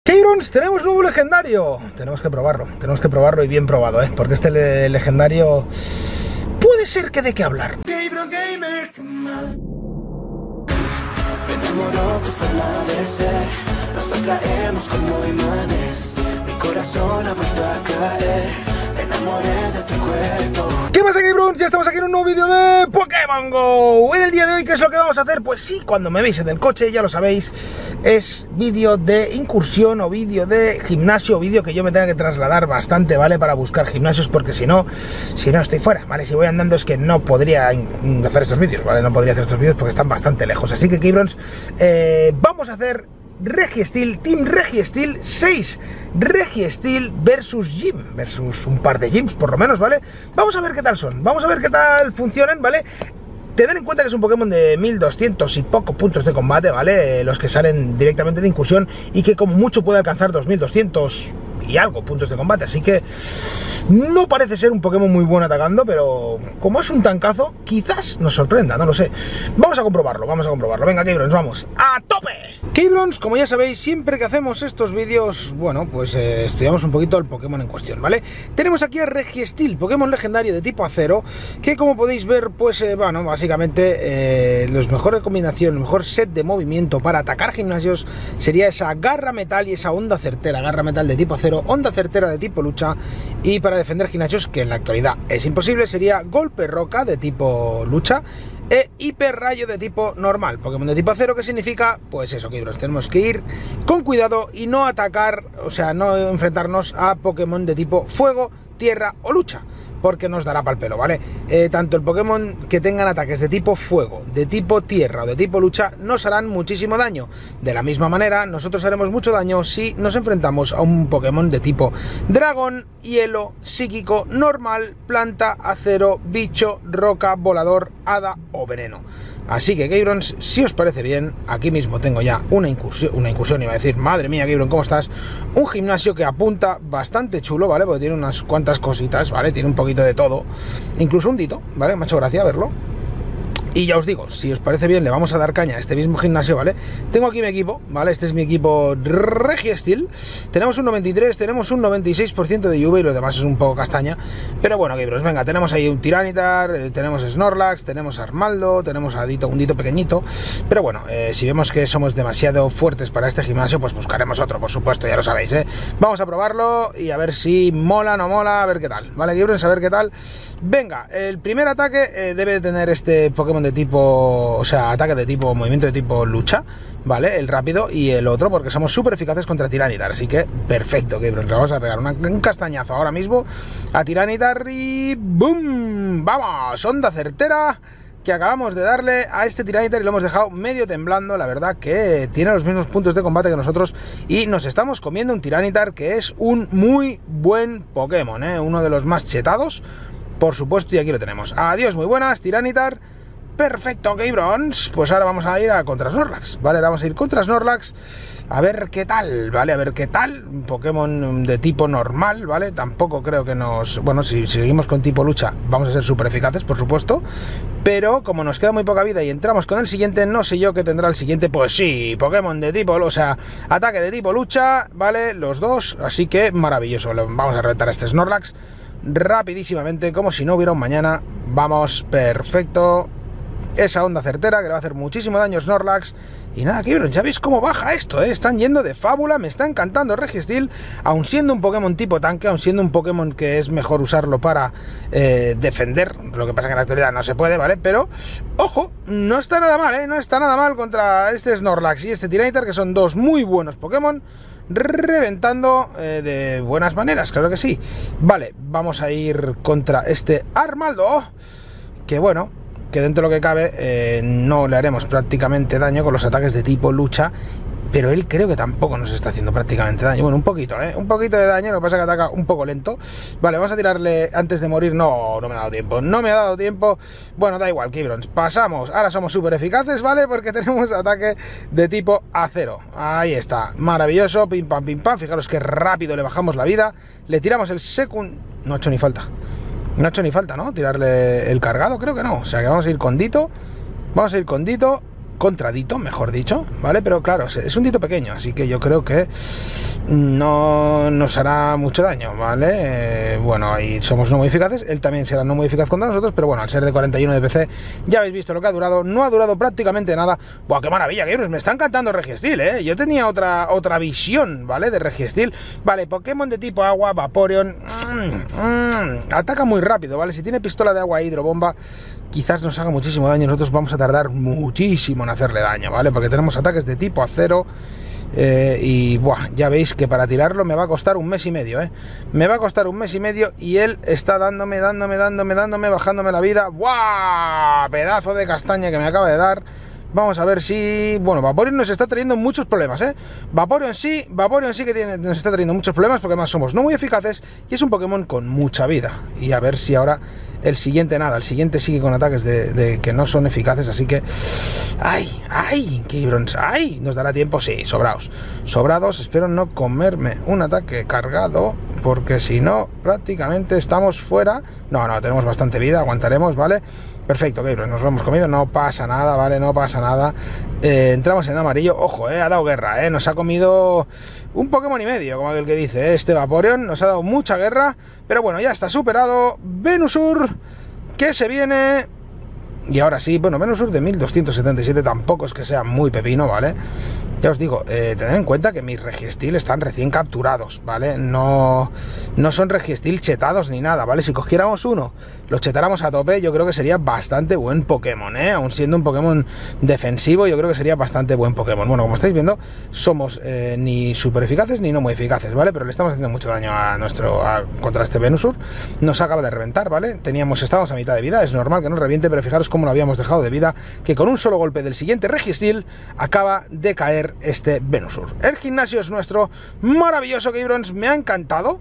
K-Brons, tenemos nuevo legendario. Tenemos que probarlo y bien probado, porque este legendario puede ser que dé que hablar. Me enamoró tu forma de ser, nos atraemos como imanes, mi corazón ha vuelto a caer, me enamoré de tu cuerpo. ¿Qué pasa, K-Brons? Ya estamos aquí en un nuevo vídeo de Pokémon GO. En el día de hoy, ¿qué es lo que vamos a hacer? Pues sí, cuando me veis en el coche, ya lo sabéis, es vídeo de incursión o vídeo de gimnasio, vídeo que yo me tenga que trasladar bastante, ¿vale? Para buscar gimnasios, porque si no estoy fuera, ¿vale? Si voy andando es que no podría hacer estos vídeos, ¿vale? No podría hacer estos vídeos porque están bastante lejos. Así que, K-Brons, vamos a hacer Registeel, Team Registeel 6 Registeel versus Gym, versus un par de gyms por lo menos, ¿vale? Vamos a ver qué tal son, vamos a ver qué tal funcionan, ¿vale? Tened en cuenta que es un Pokémon de 1200 y poco puntos de combate, ¿vale? Los que salen directamente de incursión y que como mucho puede alcanzar 2200 y algo puntos de combate, así que no parece ser un Pokémon muy bueno atacando, pero como es un tancazo, quizás nos sorprenda, no lo sé. Vamos a comprobarlo. Venga, K-Brons, vamos ¡a tope! K-Brons, como ya sabéis, siempre que hacemos estos vídeos, bueno, pues estudiamos un poquito el Pokémon en cuestión, ¿vale? Tenemos aquí a Registeel, Pokémon legendario de tipo acero, que como podéis ver, pues, bueno, básicamente los mejores combinaciones, el mejor set de movimiento para atacar gimnasios sería esa garra metal y esa onda certera, garra metal de tipo acero, onda certera de tipo lucha, y para defender gimnasios, que en la actualidad es imposible, sería golpe roca de tipo lucha e hiper rayo de tipo normal. Pokémon de tipo acero, que significa, pues eso, que tenemos que ir con cuidado y no atacar, o sea, no enfrentarnos a Pokémon de tipo fuego, tierra o lucha, porque nos dará pal pelo, ¿vale? Tanto el Pokémon que tengan ataques de tipo fuego, de tipo tierra o de tipo lucha nos harán muchísimo daño. De la misma manera, nosotros haremos mucho daño si nos enfrentamos a un Pokémon de tipo dragón, hielo, psíquico, normal, planta, acero, bicho, roca, volador, hada o veneno. Así que, K-Brons, si os parece bien, aquí mismo tengo ya una incursión, iba a decir, madre mía, K-Bron, ¿cómo estás? Un gimnasio que apunta bastante chulo, ¿vale? Porque tiene unas cuantas cositas, ¿vale? Tiene un poquito de todo, incluso un dito, ¿vale? Me ha hecho gracia verlo. Y ya os digo, si os parece bien, le vamos a dar caña a este mismo gimnasio, ¿vale? Tengo aquí mi equipo, ¿vale? Este es mi equipo Registeel. Tenemos un 93, tenemos un 96% de IV y lo demás es un poco castaña. Pero bueno, K-Brons, venga, tenemos ahí un Tiranitar, tenemos Snorlax, tenemos Armaldo, tenemos a un Dito pequeñito. Pero bueno, si vemos que somos demasiado fuertes para este gimnasio, pues buscaremos otro, por supuesto, ya lo sabéis, ¿eh? Vamos a probarlo y a ver si mola o no mola, a ver qué tal, ¿vale, K-Brons? A ver qué tal. Venga, el primer ataque debe de tener este Pokémon de tipo, o sea, ataque de tipo, movimiento de tipo lucha, ¿vale? El rápido, y el otro porque somos súper eficaces contra Tiranitar, así que perfecto, que vamos a pegar un castañazo ahora mismo a Tiranitar y ¡boom! ¡Vamos! Onda certera que acabamos de darle a este Tiranitar y lo hemos dejado medio temblando. La verdad que tiene los mismos puntos de combate que nosotros y nos estamos comiendo un Tiranitar que es un muy buen Pokémon, uno de los más chetados, por supuesto, y aquí lo tenemos. Adiós, muy buenas, Tiranitar. Perfecto, K-Brons. Pues ahora vamos a ir a contra Snorlax, ¿vale? Ahora vamos a ir contra Snorlax a ver qué tal, ¿vale? A ver qué tal. Un Pokémon de tipo normal, ¿vale? Tampoco creo que nos... Bueno, si seguimos con tipo lucha vamos a ser súper eficaces, por supuesto. Pero como nos queda muy poca vida y entramos con el siguiente, no sé yo qué tendrá el siguiente. Pues sí, Pokémon de tipo... O sea, ataque de tipo lucha, ¿vale? Los dos, así que maravilloso. Vamos a reventar a este Snorlax rapidísimamente, como si no hubiera un mañana. Vamos, perfecto. Esa onda certera que le va a hacer muchísimo daño a Snorlax. Y nada, K-Brons, ya veis cómo baja esto, están yendo de fábula, me está encantando Registeel, aun siendo un Pokémon tipo tanque, aun siendo un Pokémon que es mejor usarlo para defender, lo que pasa que en la actualidad no se puede, ¿vale? Pero, ojo, no está nada mal, no está nada mal contra este Snorlax y este Tiranitar, que son dos muy buenos Pokémon, reventando de buenas maneras, claro que sí. Vale, vamos a ir contra este Armaldo, que bueno, que dentro de lo que cabe no le haremos prácticamente daño con los ataques de tipo lucha, pero él creo que tampoco nos está haciendo prácticamente daño. Bueno, un poquito, un poquito de daño, lo que pasa es que ataca un poco lento. Vale, vamos a tirarle antes de morir. No me ha dado tiempo, Bueno, da igual, K-Brons, pasamos. Ahora somos súper eficaces, ¿vale? Porque tenemos ataque de tipo acero. Ahí está, maravilloso, pim pam, fijaros que rápido le bajamos la vida. Le tiramos el no ha hecho ni falta. No ha hecho ni falta, ¿no? Tirarle el cargado, creo que no. O sea que vamos a ir con Dito. contra Ditto, mejor dicho, ¿vale? Pero claro, es un Ditto pequeño, así que yo creo que no nos hará mucho daño, ¿vale? Bueno, ahí somos no muy eficaces, él también será no muy eficaz contra nosotros, pero bueno, al ser de 41 de PC, ya habéis visto lo que ha durado, no ha durado prácticamente nada. ¡Buah, qué maravilla, Gabrons! Me está encantando Registeel, ¿eh? Yo tenía otra visión, ¿vale? De Registeel. Vale, Pokémon de tipo agua, Vaporeon, ataca muy rápido, ¿vale? Si tiene pistola de agua e hidrobomba, quizás nos haga muchísimo daño, nosotros vamos a tardar muchísimo en hacerle daño, ¿vale? Porque tenemos ataques de tipo acero. Y buah, ya veis que para tirarlo me va a costar un mes y medio, me va a costar un mes y medio y él está dándome, bajándome la vida. ¡Buah! Pedazo de castaña que me acaba de dar. Vamos a ver si... Bueno, Vaporeon nos está trayendo muchos problemas, Vaporeon sí que nos está trayendo muchos problemas, porque además somos no muy eficaces y es un Pokémon con mucha vida. Y a ver si ahora el siguiente nada, el siguiente sigue con ataques de que no son eficaces, así que... ¡Ay! Gabrons, ¡ay! ¿Nos dará tiempo? Sí, sobrados, espero no comerme un ataque cargado, porque si no, prácticamente estamos fuera. No, tenemos bastante vida, aguantaremos, ¿vale? Perfecto, Gabrons, nos lo hemos comido, no pasa nada, ¿vale? No pasa nada. Entramos en amarillo, ojo, ha dado guerra, nos ha comido un Pokémon y medio, como aquel que dice, este Vaporeon nos ha dado mucha guerra, pero bueno, ya está superado. Venusaur, que se viene. Y ahora sí, bueno, Venusaur de 1277 tampoco es que sea muy pepino, ¿vale? Ya os digo, tened en cuenta que mis Registeel están recién capturados, ¿vale? No son Registeel chetados ni nada, ¿vale? Si cogiéramos uno, lo chetáramos a tope, yo creo que sería bastante buen Pokémon, Aún siendo un Pokémon defensivo, yo creo que sería bastante buen Pokémon. Bueno, como estáis viendo, somos ni súper eficaces ni no muy eficaces, ¿vale? Pero le estamos haciendo mucho daño contra este Venusaur. Nos acaba de reventar, ¿vale? Estábamos a mitad de vida, es normal que nos reviente, pero fijaros cómo lo habíamos dejado de vida, que con un solo golpe del siguiente Registeel acaba de caer este Venusaur. El gimnasio es nuestro, maravilloso, Gabrons, me ha encantado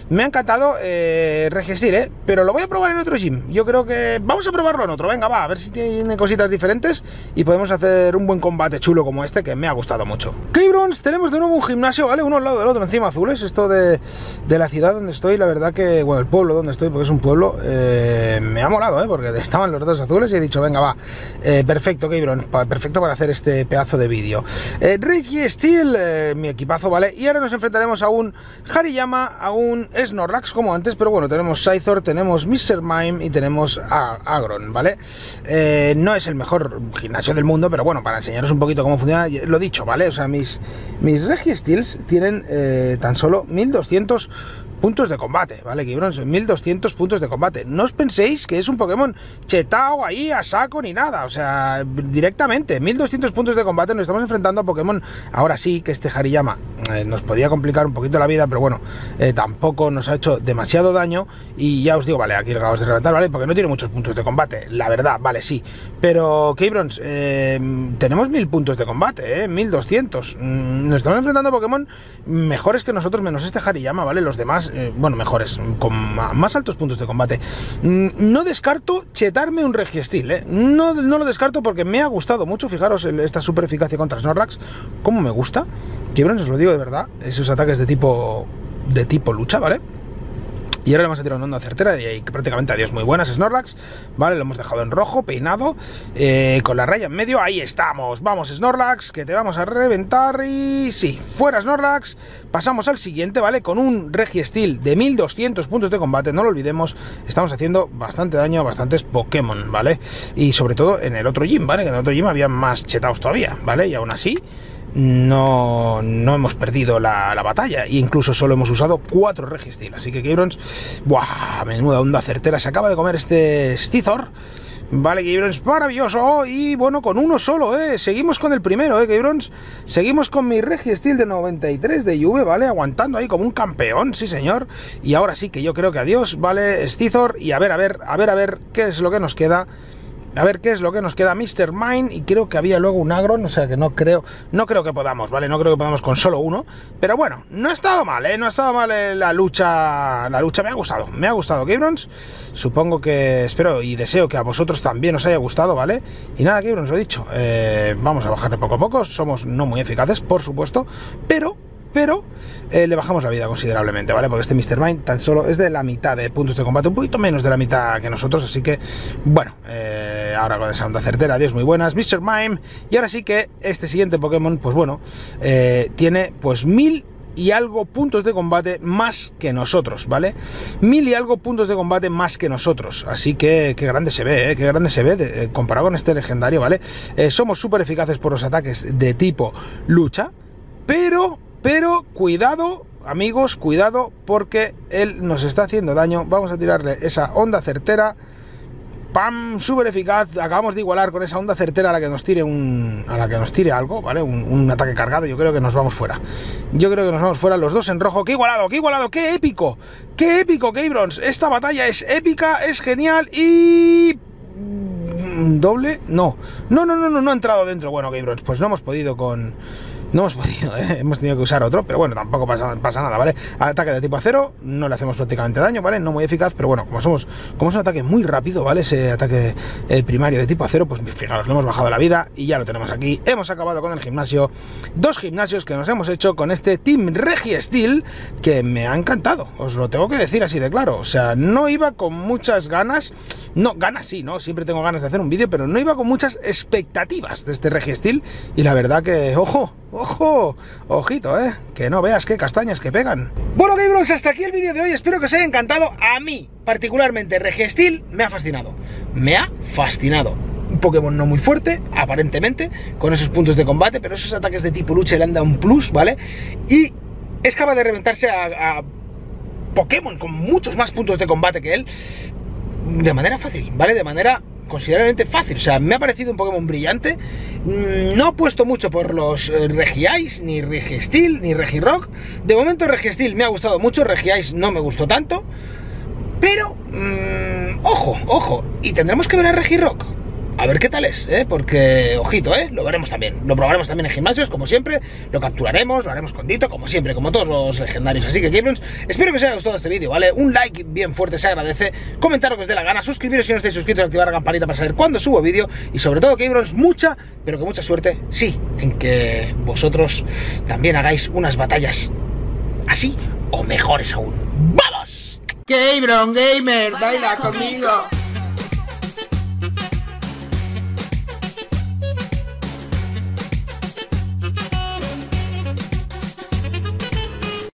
Registeel, pero lo voy a probar en otro gym. Yo creo que vamos a probarlo en otro, venga, va, a ver si tiene cositas diferentes y podemos hacer un buen combate chulo como este, que me ha gustado mucho. Gabrons, tenemos de nuevo un gimnasio, ¿vale? Uno al lado del otro, encima azules, esto de la ciudad donde estoy, la verdad que, bueno, el pueblo donde estoy, porque es un pueblo, me ha molado, porque estaban los dos azules y he dicho, venga, va, perfecto, Gabrons, perfecto para hacer este pedazo de vídeo. Registeel, mi equipazo, ¿vale? Y ahora nos enfrentaremos a un Hariyama, a un Snorlax como antes, pero bueno, tenemos Scyther, tenemos Mr. Mime y tenemos a Aggron, ¿vale? No es el mejor gimnasio del mundo, pero bueno, para enseñaros un poquito cómo funciona, lo dicho, ¿vale? O sea, mis Registeels tienen tan solo 1200 puntos de combate, ¿vale? Gabrons, 1200 puntos de combate. No os penséis que es un Pokémon chetao ahí a saco ni nada, o sea, directamente 1200 puntos de combate. Nos estamos enfrentando a Pokémon, ahora sí que este Hariyama nos podía complicar un poquito la vida, pero bueno, tampoco nos ha hecho demasiado daño. Y ya os digo, vale, aquí lo acabamos de reventar, ¿vale? Porque no tiene muchos puntos de combate, la verdad, vale, sí, pero Gabrons, tenemos 1000 puntos de combate, 1200. Nos estamos enfrentando a Pokémon mejores que nosotros, menos este Hariyama, ¿vale? Los demás, bueno, mejores, con más altos puntos de combate. No descarto chetarme un Registeel, no lo descarto, porque me ha gustado mucho. Fijaros esta super eficacia contra Snorlax, como me gusta. Gabrons, os lo digo de verdad, esos ataques de tipo lucha, ¿vale? Y ahora le vamos a tirar una onda certera y prácticamente adiós. Muy buenas, Snorlax, vale, lo hemos dejado en rojo, peinado, con la raya en medio. Ahí estamos, vamos, Snorlax, que te vamos a reventar. Y sí, fuera Snorlax. Pasamos al siguiente, ¿vale? Con un Registeel de 1200 puntos de combate, no lo olvidemos. Estamos haciendo bastante daño a bastantes Pokémon, ¿vale? Y sobre todo en el otro gym, ¿vale? Que en el otro gym había más chetados todavía, ¿vale? Y aún así no hemos perdido la batalla, e incluso solo hemos usado 4 Registeel, así que Gabrons, ¡buah! Menuda onda certera se acaba de comer este Scyther. Vale, Gabrons, maravilloso. Y bueno, con uno solo, seguimos con el primero, Gabrons. Seguimos con mi Registeel de 93 de IV, ¿vale? Aguantando ahí como un campeón, sí señor. Y ahora sí que yo creo que adiós, ¿vale? Scyther, y a ver qué es lo que nos queda. A ver qué es lo que nos queda, Mr. Mime, y creo que había luego un Aggron, o sea que no creo que podamos, ¿vale? No creo que podamos con solo uno, pero bueno, no ha estado mal, no ha estado mal la lucha, me ha gustado, Gabrons. Supongo que, espero y deseo que a vosotros también os haya gustado, ¿vale? Y nada, Gabrons, lo he dicho, vamos a bajarle poco a poco, somos no muy eficaces, por supuesto, pero le bajamos la vida considerablemente, ¿vale? Porque este Mr. Mime tan solo es de la mitad de puntos de combate, un poquito menos de la mitad que nosotros, así que, bueno, ahora con esa onda certera, adiós, muy buenas, Mr. Mime. Y ahora sí que este siguiente Pokémon, pues bueno, tiene pues 1000 y algo puntos de combate más que nosotros, ¿vale? 1000 y algo puntos de combate más que nosotros. Así que qué grande se ve, qué grande se ve comparado con este legendario, ¿vale? Somos súper eficaces por los ataques de tipo lucha, pero cuidado, amigos, cuidado, porque él nos está haciendo daño. Vamos a tirarle esa onda certera. ¡Pam! Súper eficaz. Acabamos de igualar con esa onda certera a la que nos tire algo, ¿vale? Un ataque cargado. Yo creo que nos vamos fuera. Yo creo que nos vamos fuera los dos en rojo. ¡Qué igualado! ¡Qué igualado! ¡Qué épico! ¡Qué épico, Cabrons! Esta batalla es épica, es genial y... ¿Doble? No ha entrado dentro. Bueno, Cabrons, pues no hemos podido con... No hemos podido, hemos tenido que usar otro, pero bueno, tampoco pasa nada, ¿vale? Ataque de tipo acero, no le hacemos prácticamente daño, ¿vale? No muy eficaz, pero bueno, como es un ataque muy rápido, ¿vale? Ese ataque primario de tipo acero, pues fijaros, le hemos bajado la vida y ya lo tenemos aquí. Hemos acabado con el gimnasio, 2 gimnasios que nos hemos hecho con este Team Registeel, que me ha encantado, os lo tengo que decir así de claro. O sea, no iba con muchas ganas, ganas sí, ¿no? Siempre tengo ganas de hacer un vídeo, pero no iba con muchas expectativas de este Registeel, y la verdad que, ¡ojo! Ojito, que no veas qué castañas que pegan. Bueno, Cabrons, hasta aquí el vídeo de hoy. Espero que os haya encantado. A mí, particularmente, Registeel me ha fascinado. Me ha fascinado. Un Pokémon no muy fuerte, aparentemente, con esos puntos de combate, pero esos ataques de tipo lucha le han dado un plus, ¿vale? Y es capaz de reventarse a Pokémon con muchos más puntos de combate que él de manera fácil, ¿vale? De manera considerablemente fácil. O sea, me ha parecido un Pokémon brillante. No he puesto mucho por los Regice, ni Registeel, ni Regirock. De momento Registeel me ha gustado mucho, Regice no me gustó tanto. Pero, ojo, y tendremos que ver a Regirock. A ver qué tal es, porque, ojito, lo veremos también. Lo probaremos también en gimnasios, como siempre. Lo capturaremos, lo haremos con Dito, como siempre, como todos los legendarios. Así que, Cabrons, espero que os haya gustado este vídeo, ¿vale? Un like bien fuerte se agradece. Comentar lo que os dé la gana. Suscribiros si no estáis suscritos, activar la campanita para saber cuándo subo vídeo. Y sobre todo, Cabrons, mucha, pero que mucha suerte, sí, en que vosotros también hagáis unas batallas así o mejores aún. ¡Vamos! Cabron Gamer, baila conmigo.